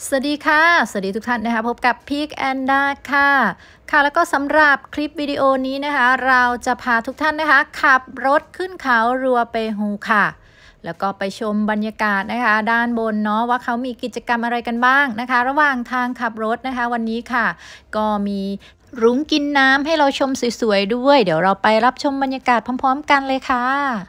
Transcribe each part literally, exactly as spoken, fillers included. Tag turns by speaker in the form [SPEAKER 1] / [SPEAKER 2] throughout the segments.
[SPEAKER 1] สวัสดีค่ะสวัสดีทุกท่านนะคะพบกับพีคแอนด้าค่ะค่ะแล้วก็สำหรับคลิปวิดีโอนี้นะคะเราจะพาทุกท่านนะคะขับรถขึ้นเขารัวเปฮูค่ะแล้วก็ไปชมบรรยากาศนะคะด้านบนเนาะว่าเขามีกิจกรรมอะไรกันบ้างนะคะระหว่างทางขับรถนะคะวันนี้ค่ะก็มีรุ้งกินน้ำให้เราชมสวยๆด้วยเดี๋ยวเราไปรับชมบรรยากาศพร้อมๆกันเลยค่ะ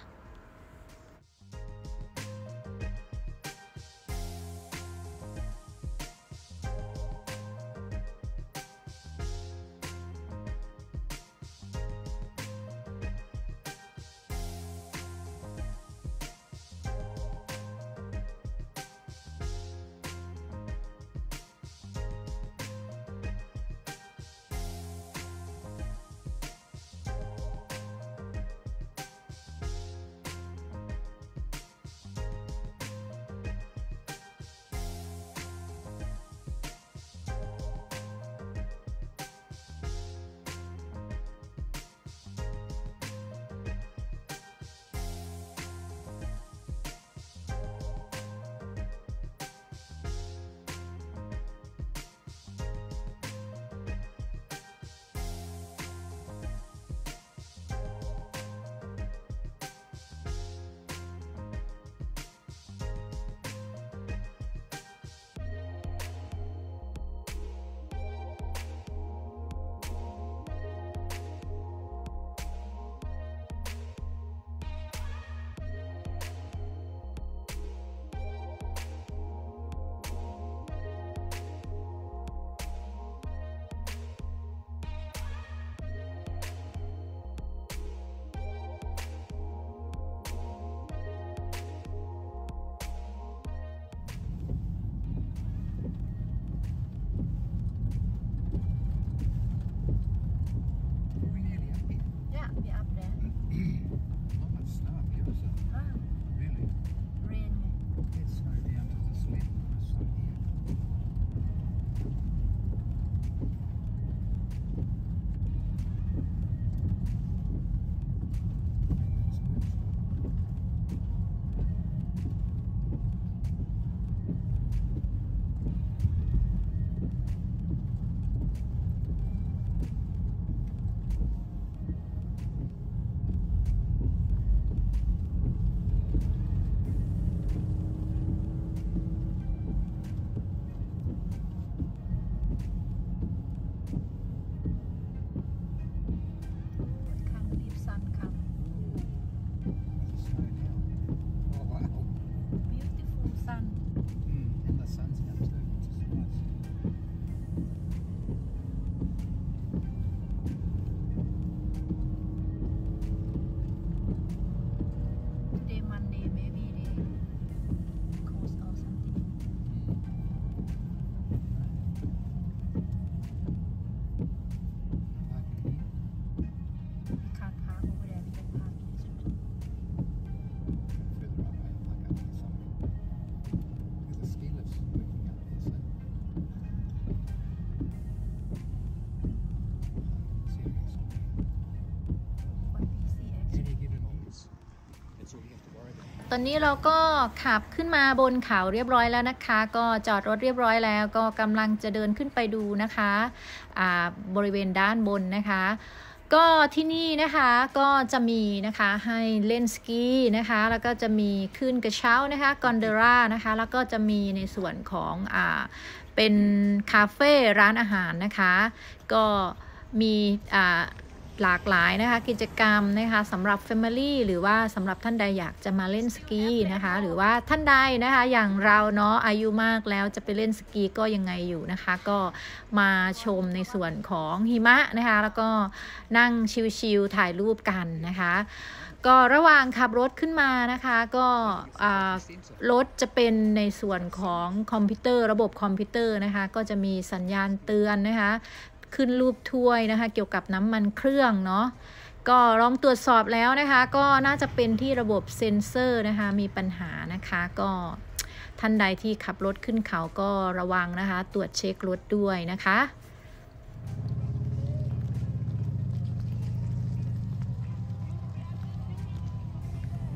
[SPEAKER 1] ตอนนี้เราก็ขับขึ้นมาบนเขาเรียบร้อยแล้วนะคะก็จอดรถเรียบร้อยแล้วก็กำลังจะเดินขึ้นไปดูนะคะบริเวณด้านบนนะคะก็ที่นี่นะคะก็จะมีนะคะให้เล่นสกีนะคะแล้วก็จะมีขึ้นกระเช้านะคะกอนเดรานะคะแล้วก็จะมีในส่วนของอ่าเป็นคาเฟ่ร้านอาหารนะคะก็มีอ่าหลากหลายนะคะกิจกรรมนะคะสำหรับ Family หรือว่าสำหรับท่านใดอยากจะมาเล่นสกีนะคะหรือว่าท่านใดนะคะอย่างเราเนาะอายุมากแล้วจะไปเล่นสกีก็ยังไงอยู่นะคะก็มาชมในส่วนของหิมะนะคะแล้วก็นั่งชิลๆถ่ายรูปกันนะคะก็ระหว่างขับรถขึ้นมานะคะก็รถจะเป็นในส่วนของคอมพิวเตอร์ระบบคอมพิวเตอร์นะคะก็จะมีสัญญาณเตือนนะคะขึ้นรูปถ้วยนะคะเกี่ยวกับน้ำมันเครื่องเนาะก็ลองตรวจสอบแล้วนะคะก็น่าจะเป็นที่ระบบเซ็นเซอร์นะคะมีปัญหานะคะก็ท่านใดที่ขับรถขึ้นเขาก็ระวังนะคะตรวจเช็ครถด้วยนะคะ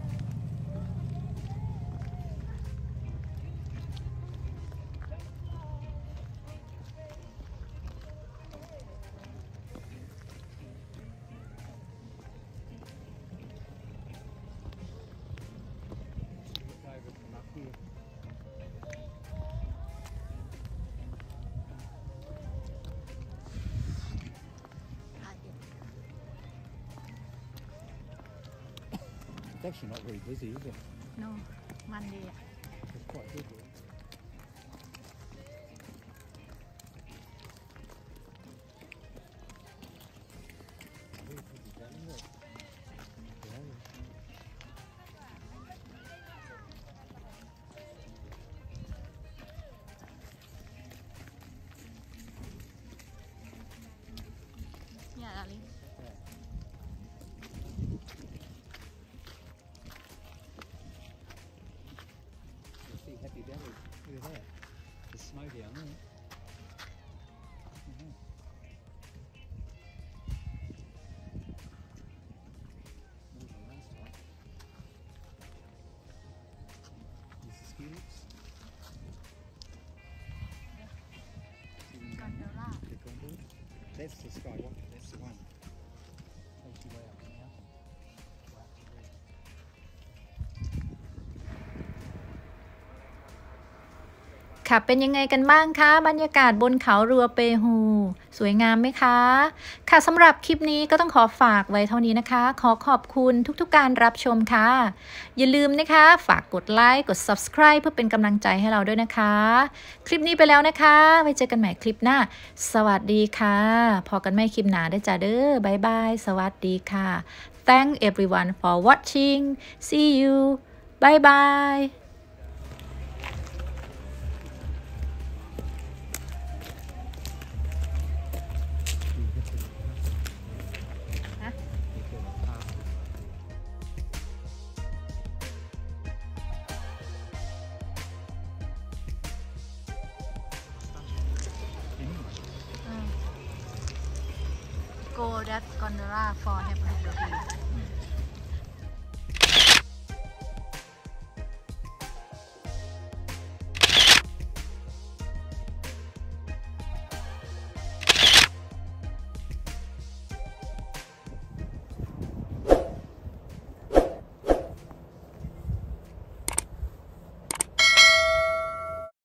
[SPEAKER 2] เ actually not very busy, is it?
[SPEAKER 1] no Monday
[SPEAKER 2] It's quite good.
[SPEAKER 1] yeah darling
[SPEAKER 2] You see Happy Valley. Look at that. There's snow down there. Mhm. More than last time. There's the ski lifts. See them down there?
[SPEAKER 1] Gondola
[SPEAKER 2] The gondola. That's the Skywalker. That's the one. Takes you way up the mountain. Way up to there.
[SPEAKER 1] ค่ะเป็นยังไงกันบ้างคะบรรยากาศบนเขารัวเปฮูสวยงามไหมคะค่ะสำหรับคลิปนี้ก็ต้องขอฝากไว้เท่านี้นะคะขอขอบคุณทุกๆการรับชมค่ะอย่าลืมนะคะฝากกดไลค์กด Subscribe เพื่อเป็นกำลังใจให้เราด้วยนะคะคลิปนี้ไปแล้วนะคะไว้เจอกันใหม่คลิปหน้าสวัสดีค่ะพอกันไม่คลิปหน้าได้จ้าเด้อบายบายสวัสดีค่ะ Thank everyone for watching see you bye bye Go that gondola for have a look at